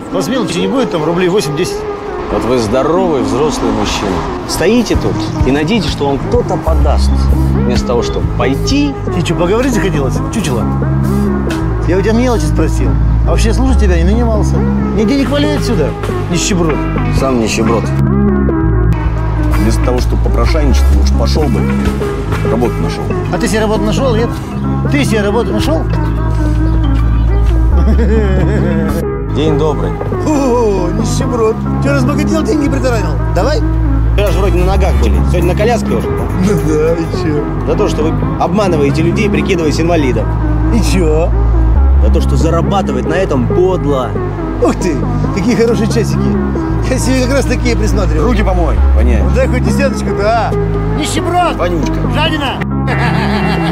Вас мелочи не будет, там рублей 8-10. Вот вы здоровый взрослый мужчина. Стоите тут и надеетесь, что вам кто-то подаст. Вместо того, чтобы пойти... Тебе что, поговорить захотелось, чучело? Я у тебя мелочи спросил. А вообще слушать тебя не нанимался. Нигде не хвали отсюда, нищеброд. Сам нищеброд. Вместо того, чтобы попрошайничать, лучше пошел бы, работу нашел. А ты себе работу нашел, нет? Ты себе работу нашел? День добрый. О, нищеброд. Че, разбогател, деньги притаранил? Давай. Вчера же вроде на ногах были, сегодня на коляске уже. Ну да, и че? За то, что вы обманываете людей, прикидываясь инвалидом. И че? За то, что зарабатывать на этом подло. Ух ты, какие хорошие часики. Я себе как раз такие присматриваю. Руки помой, воняет. Ну дай хоть десяточку, да. Нищеброд! Вонючка. Жадина!